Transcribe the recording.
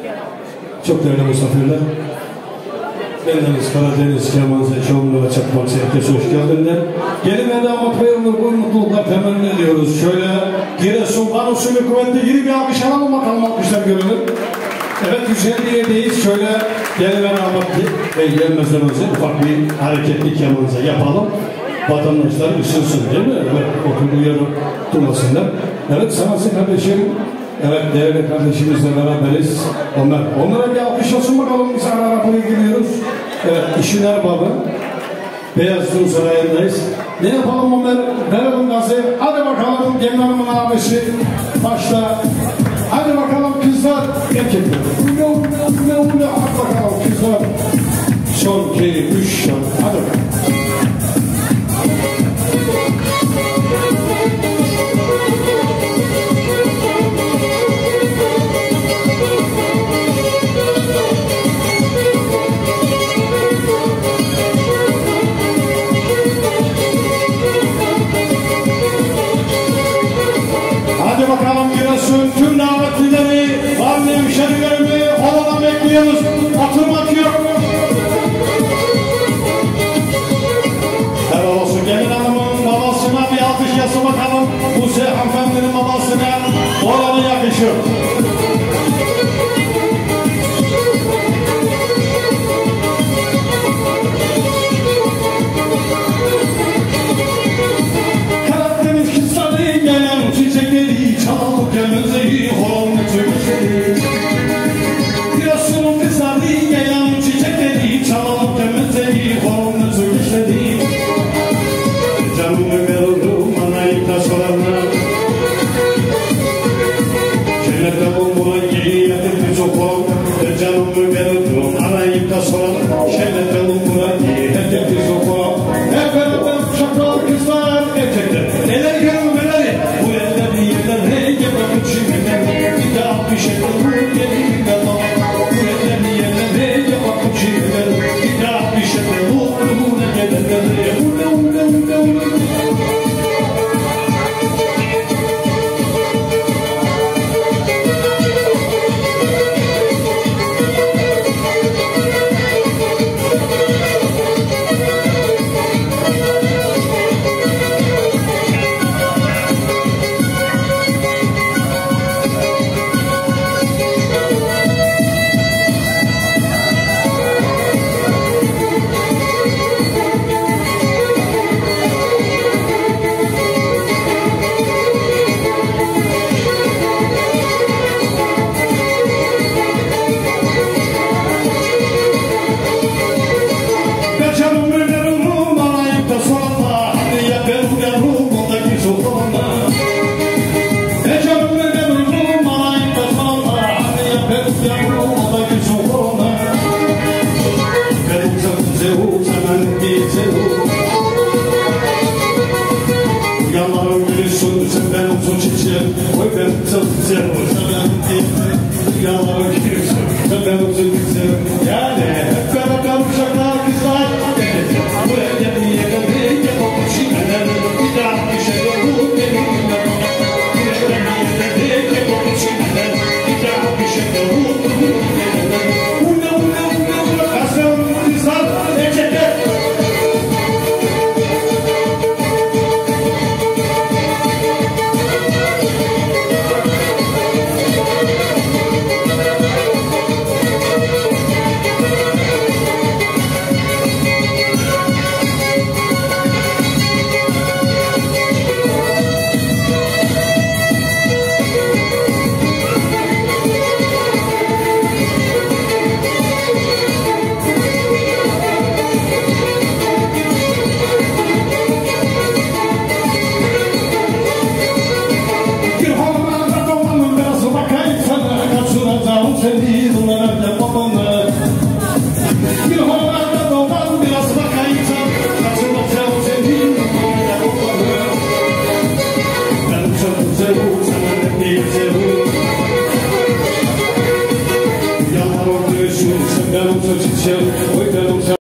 Çok değerli misafirler. Bendeniz Karadeniz Kemanse Çoğunluğa Çakmak Serkesi hoş geldinler. Gelin ve damat ve ömür boyu mutluluklar temenni ediyoruz. Şöyle Giresun Barosu'nun kuvvetli yeni bir alkış alalım bakalım alkışlar görelim. Evet, güzel bir yerdeyiz. Şöyle gelin ve damat ve gelmezden önce ufak bir hareketli kemanse yapalım. Vatandaşlar ısınsın değil mi? Evet, oturduğu yeri durmasınlar. Evet, sanatçı kardeşim. Evet, değerli kardeşimizle beraberiz. Onlara bir alkış olsun bakalım. Biz ara buraya giriyoruz. Evet, işin erbabı. Beyazıt'ın sarayındayız. Ne yapalım Ömer? Verelim gazı. Hadi bakalım Gelin Hanım'ın abisi. Başta. Hadi bakalım kızlar. Erkekler. Hadi bakalım kızlar. Son 2, 3 şan. Hadi bakalım. Hadi bakalım Giresun tüm davetlileri, var mı hemşerilerimi oladan bekliyoruz. Oturmak yok. Helal olsun Gelin Hanım'ın babasına bir alkış yazın bakalım. Buse hanımefendinin babasına oranı yakışır. Karadeniz kızları gelen çiçekleri çalıp gelmezi horon tüyleri. Giresun'un kızları gelen çiçekleri çalıp gelmezi horon tüyleri. Canımı veririm anayıp da sorarlar. Cennette bulmulan giyinedir biz okur. Canımı veririm anayıp da sorarlar. Cennette bulmulan giyinedir biz okur. Hep beraber şakal kızlar erkekler. Neler görür neler. Bu eller yerler hey yapakın şimdiler. Bir daha bir şey olur gelin adam. Bu eller yerler hey yapakın şimdiler. Bir daha bir şey olur ne gelirler. Yanlarım gülüsün, sen ben uzun çiçeğim. Oy ben sen uzun çiçeğim. Yani